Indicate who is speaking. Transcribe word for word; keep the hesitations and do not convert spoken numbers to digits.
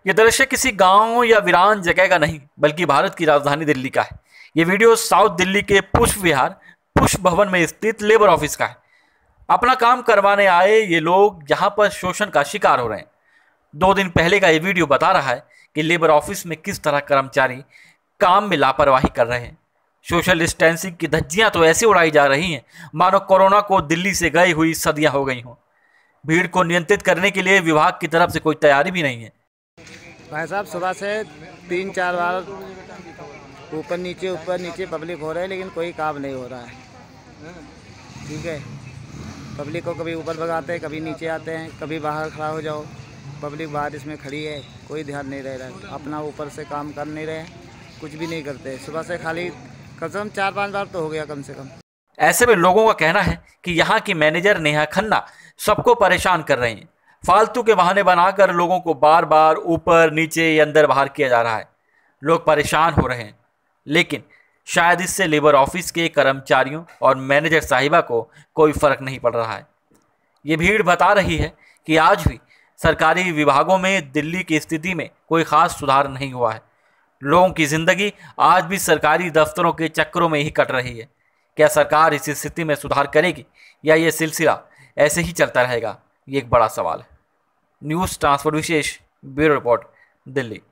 Speaker 1: ये दृश्य किसी गांव या वीरान जगह का नहीं बल्कि भारत की राजधानी दिल्ली का है। ये वीडियो साउथ दिल्ली के पुष्प विहार पुष्प भवन में स्थित लेबर ऑफिस का है। अपना काम करवाने आए ये लोग यहाँ पर शोषण का शिकार हो रहे हैं। दो दिन पहले का ये वीडियो बता रहा है कि लेबर ऑफिस में किस तरह कर्मचारी काम में लापरवाही कर रहे हैं। सोशल डिस्टेंसिंग की धज्जियां तो ऐसे उड़ाई जा रही हैं मानो कोरोना को दिल्ली से गई हुई सदियां हो गई हों। भीड़ को नियंत्रित करने के लिए विभाग की तरफ से कोई तैयारी भी नहीं है।
Speaker 2: भाई साहब सुबह से तीन चार बार ऊपर नीचे ऊपर नीचे पब्लिक हो रहा है, लेकिन कोई काम नहीं हो रहा है। ठीक है, पब्लिक को कभी ऊपर भगाते हैं, कभी नीचे आते हैं, कभी बाहर खड़ा हो जाओ। पब्लिक बाहर इसमें खड़ी है, कोई ध्यान नहीं रह रहा है। अपना ऊपर से काम कर नहीं रहे, कुछ भी नहीं करते। सुबह से खाली कम से कम चार पाँच बार तो हो गया कम से कम।
Speaker 1: ऐसे में लोगों का कहना है कि यहाँ की मैनेजर नेहा खन्ना सबको परेशान कर रही हैं। फालतू के बहाने बनाकर लोगों को बार बार ऊपर नीचे या अंदर बाहर किया जा रहा है। लोग परेशान हो रहे हैं, लेकिन शायद इससे लेबर ऑफिस के कर्मचारियों और मैनेजर साहिबा को कोई फर्क नहीं पड़ रहा है। ये भीड़ बता रही है कि आज भी सरकारी विभागों में दिल्ली की स्थिति में कोई खास सुधार नहीं हुआ है। लोगों की जिंदगी आज भी सरकारी दफ्तरों के चक्करों में ही कट रही है। क्या सरकार इस स्थिति में सुधार करेगी या ये सिलसिला ऐसे ही चलता रहेगा, ये एक बड़ा सवाल है। न्यूज़ ट्रांसफर विशेष, ब्यूरो रिपोर्ट, दिल्ली।